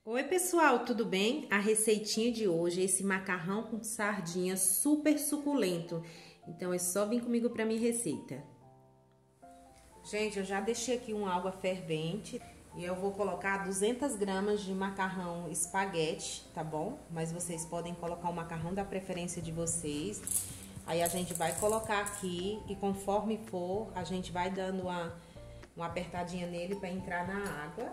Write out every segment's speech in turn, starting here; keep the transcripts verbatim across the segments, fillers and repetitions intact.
Oi pessoal, tudo bem? A receitinha de hoje é esse macarrão com sardinha super suculento. Então é só vir comigo para minha receita. Gente, eu já deixei aqui uma água fervente e eu vou colocar duzentas gramas de macarrão espaguete, tá bom? Mas vocês podem colocar o macarrão da preferência de vocês. Aí a gente vai colocar aqui e conforme for, a gente vai dando uma, uma apertadinha nele para entrar na água.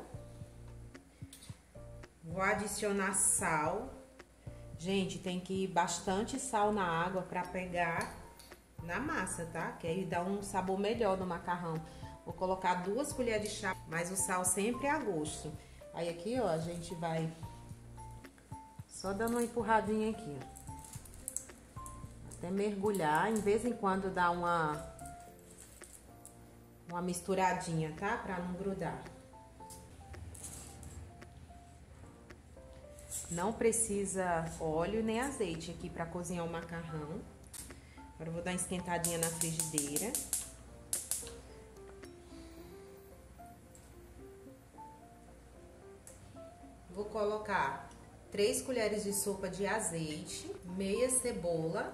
Vou adicionar sal. Gente, tem que ir bastante sal na água para pegar na massa, tá? Que aí dá um sabor melhor no macarrão. Vou colocar duas colheres de chá, mas o sal sempre é a gosto. Aí aqui, ó, a gente vai só dando uma empurradinha aqui, ó. Até mergulhar, em vez em quando dá uma uma misturadinha, tá? Pra não grudar. Não precisa óleo nem azeite aqui para cozinhar o macarrão. Agora eu vou dar uma esquentadinha na frigideira. Vou colocar três colheres de sopa de azeite, meia cebola,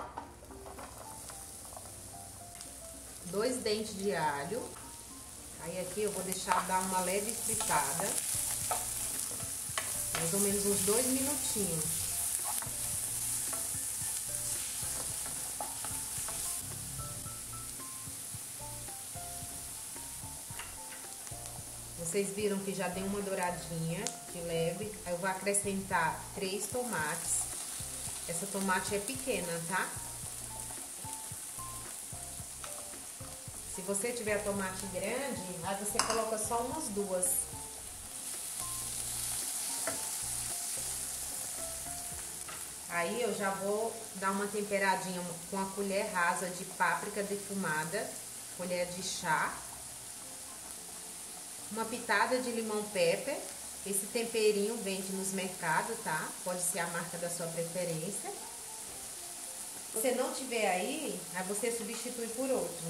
dois dentes de alho. Aí aqui eu vou deixar dar uma leve fritada. Mais ou menos uns dois minutinhos. Vocês viram que já deu uma douradinha de leve. Aí eu vou acrescentar três tomates. Essa tomate é pequena, tá? Se você tiver tomate grande, aí você coloca só umas duas. Aí eu já vou dar uma temperadinha com a colher rasa de páprica defumada, colher de chá, uma pitada de limão pepper. Esse temperinho vende nos mercados, tá? Pode ser a marca da sua preferência. Se você não tiver aí, aí você substitui por outro.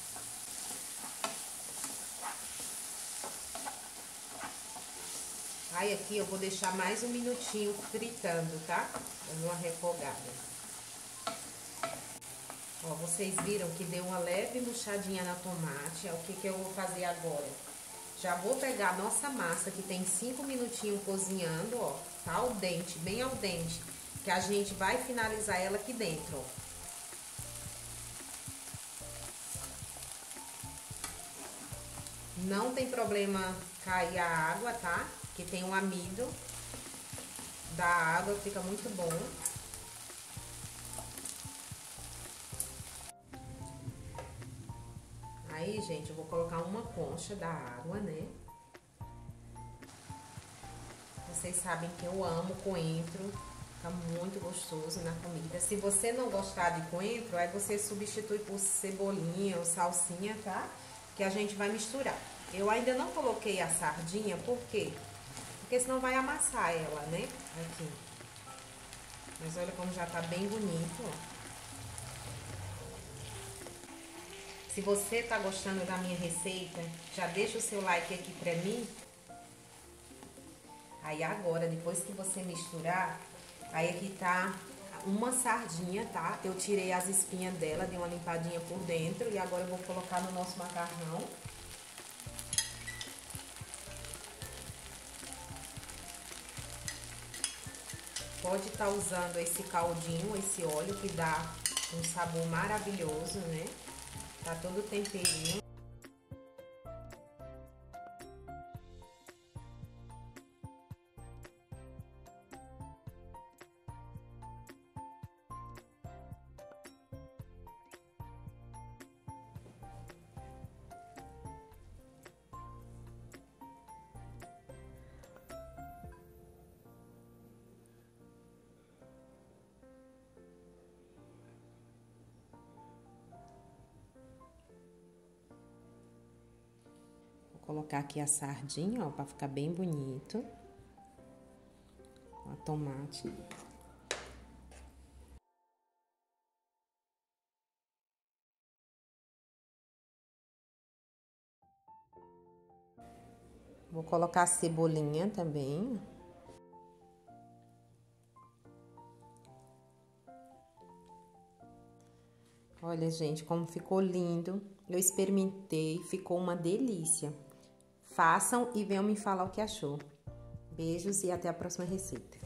Aí aqui eu vou deixar mais um minutinho fritando, tá? Dando uma refogada. Ó, vocês viram que deu uma leve murchadinha na tomate. É o que que eu vou fazer agora? Já vou pegar a nossa massa, que tem cinco minutinhos cozinhando, ó. Tá al dente, bem al dente. Que a gente vai finalizar ela aqui dentro, ó. Não tem problema cair a água, tá? Que tem um amido da água, fica muito bom. Aí, gente, eu vou colocar uma concha da água, né? Vocês sabem que eu amo coentro, fica muito gostoso na comida. Se você não gostar de coentro, aí você substitui por cebolinha ou salsinha, tá? Que a gente vai misturar. Eu ainda não coloquei a sardinha, por quê? Porque senão vai amassar ela, né? Aqui. Mas olha como já tá bem bonito, ó. Se você tá gostando da minha receita, já deixa o seu like aqui pra mim. Aí agora, depois que você misturar, aí aqui tá uma sardinha, tá? Eu tirei as espinhas dela, dei uma limpadinha por dentro e agora eu vou colocar no nosso macarrão. Pode estar usando esse caldinho, esse óleo que dá um sabor maravilhoso, né? Tá todo temperinho. Vou colocar aqui a sardinha, ó, pra ficar bem bonito. A tomate. Vou colocar a cebolinha também. Olha, gente, como ficou lindo. Eu experimentei, ficou uma delícia. Façam e venham me falar o que achou. Beijos e até a próxima receita.